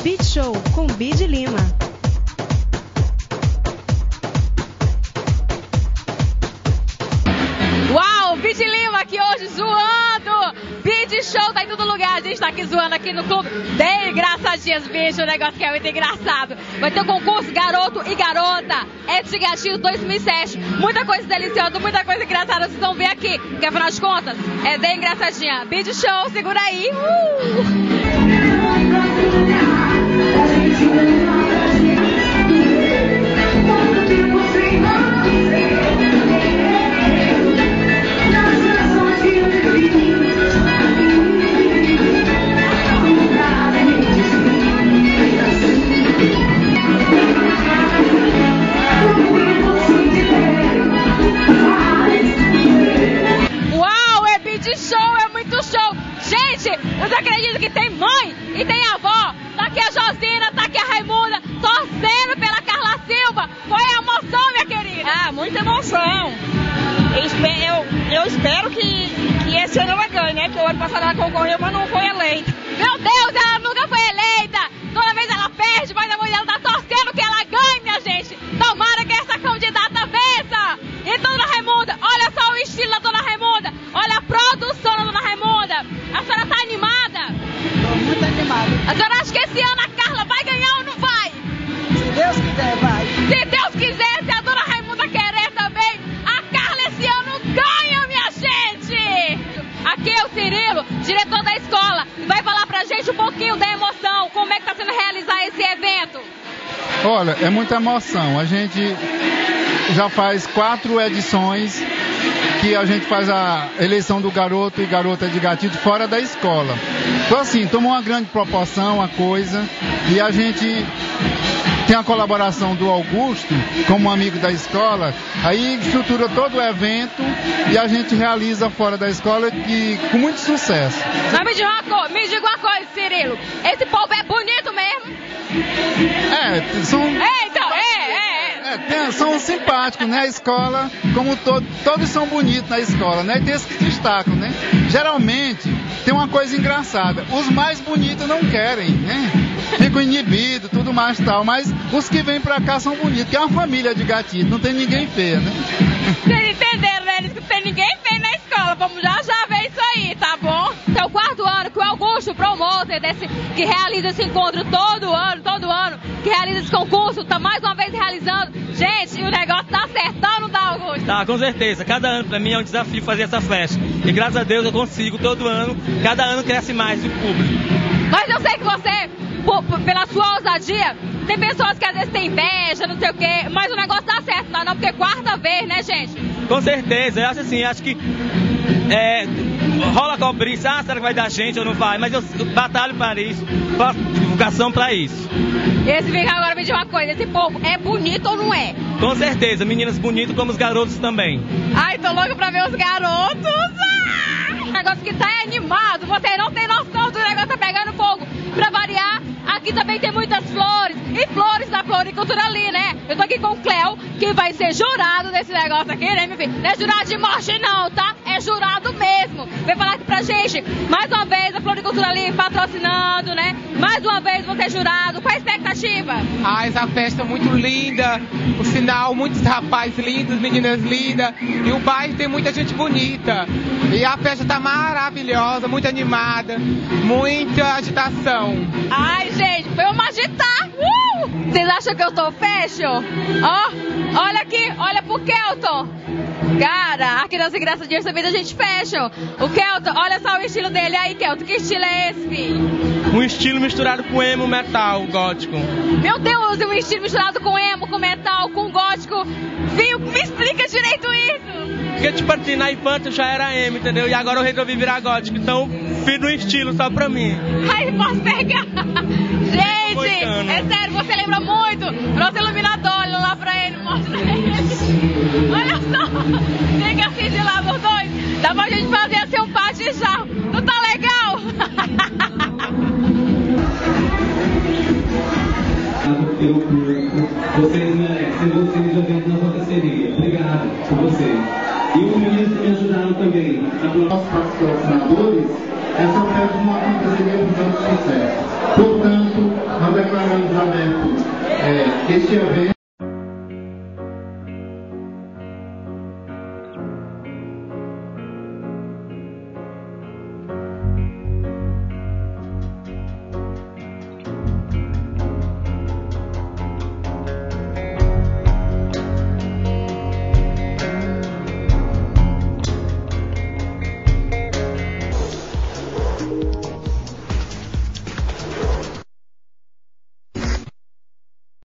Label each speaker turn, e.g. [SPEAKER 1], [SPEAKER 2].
[SPEAKER 1] Beat Show com Bid Lima.
[SPEAKER 2] Uau, Bid Lima aqui hoje zoando. Bid Show tá em todo lugar. A gente tá aqui zoando aqui no clube. Bem engraçadinhas, bicho. O negócio que é muito engraçado. Vai ter o concurso Garoto e Garota. É de Gatilho 2007. Muita coisa deliciosa, muita coisa engraçada. Vocês vão ver aqui. Porque afinal de contas, é bem engraçadinha. Bid Show, segura aí. Eu não acredito que tem mãe e tem avó. Tá aqui a Josina, tá aqui a Raimunda, torcendo pela Carla Silva. Qual é a emoção, minha querida?
[SPEAKER 3] Ah, muita emoção. Eu espero que esse ano ela ganhe, né? Que o ano passado ela concorreu, mas não foi eleita.
[SPEAKER 2] Meu Deus, ela nunca foi eleita. Toda vez ela perde, mas a mulher tá torcendo que ela ganhe, minha gente. Tomara que essa candidata vença. E dona Raimunda, olha só o estilo da dona Raimunda. Olha a produção da dona Raimunda. A senhora tá animada?
[SPEAKER 4] Tô muito animada.
[SPEAKER 2] A senhora acha que esse ano a Carla vai ganhar ou não vai?
[SPEAKER 4] Se Deus quiser, vai.
[SPEAKER 2] Se Deus quiser, se a dona Raimunda querer também, a Carla esse ano ganha, minha gente! Aqui é o Cirilo, diretor da escola, e vai falar pra gente um pouquinho da emoção, como é que tá sendo realizar esse evento.
[SPEAKER 5] Olha, é muita emoção. A gente já faz 4 edições que a gente faz a eleição do garoto e garota de Gatilho fora da escola. Então assim, tomou uma grande proporção a coisa e a gente tem a colaboração do Augusto, como amigo da escola, aí estrutura todo o evento e a gente realiza fora da escola e com muito sucesso.
[SPEAKER 2] Mas me diga uma coisa, Cirilo, esse povo é bonito mesmo?
[SPEAKER 5] São simpáticos, né? A escola, como todos são bonitos na escola, né? E tem esses que se destacam, né? Geralmente, tem uma coisa engraçada, os mais bonitos não querem, né? Ficam inibidos, tudo mais e tal, mas os que vêm pra cá são bonitos, que é uma família de Gatilho, não tem ninguém feio, né?
[SPEAKER 2] Vocês entenderam, né? Eles não tem ninguém feio na escola, vamos já ver isso aí, tá bom? Esse é o 4º ano que o Augusto, promotor que realiza esse encontro todo ano, que realiza esse concurso, tá mais uma vez realizando. Gente, o negócio tá acertando, não tá, Augusto?
[SPEAKER 6] Tá, com certeza. Cada ano pra mim é um desafio fazer essa festa. E graças a Deus eu consigo todo ano, cada ano cresce mais o público.
[SPEAKER 2] Mas eu sei que você, pela sua ousadia, tem pessoas que às vezes têm inveja, não sei o quê, mas o negócio dá certo, não, porque é 4ª vez, né, gente?
[SPEAKER 6] Com certeza, eu acho assim, que rola cobriça, será que vai dar gente ou não vai? Mas eu batalho para isso, faço divulgação para isso.
[SPEAKER 2] Esse fica agora me diz uma coisa, esse povo é bonito ou não é?
[SPEAKER 6] Com certeza, meninas bonitas como os garotos também.
[SPEAKER 2] Ai, tô louca pra ver os garotos! O negócio que tá é animado, você não tem noção do negócio tá pegando fogo. Pra variar, aqui também tem muitas flores, e flores da floricultura ali, né? Eu tô aqui com o Cléo, que vai ser jurado desse negócio aqui, né, meu filho? Não é jurado de morte não, tá? É jurado mesmo. Vem falar aqui pra gente, mais uma vez a floricultura ali patrocinando, né? Mais uma vez você é jurado, qual a expectativa?
[SPEAKER 7] Ah, essa festa é muito linda, por sinal, muitos rapazes lindos, meninas lindas, e o bairro tem muita gente bonita. E a festa tá maravilhosa, muito animada, muita agitação.
[SPEAKER 2] Ai, gente, vamos agitar! Vocês acham que eu tô fashion? Ó, olha aqui, olha pro Kelton. Cara, aqui nas engraçadinhas também da gente fashion. O Kelton, olha só o estilo dele aí, Kelton. Que estilo é esse, filho?
[SPEAKER 6] Um estilo misturado com emo, metal, gótico.
[SPEAKER 2] Meu Deus, um estilo misturado com emo, com metal, com gótico. Filho, me explica direito isso.
[SPEAKER 6] Porque, tipo assim, na infância eu já era emo, entendeu? E agora eu resolvi virar gótico. Então, fiz um estilo só pra mim.
[SPEAKER 2] Ai, posso pegar? Gente, é sério, você lembra muito nosso iluminador. Olha lá pra ele, mostra ele. Olha só, fica assim de lado os dois. Dá pra gente fazer assim um par de charro. Não tá legal?
[SPEAKER 8] Vocês merecem, vocês já vêm na sua parceria. Obrigado por vocês. E os meninos que me ajudaram também. Nossos patrocinadores, essa festa não aconteceria com tanto sucesso. Portanto,
[SPEAKER 5] Este evento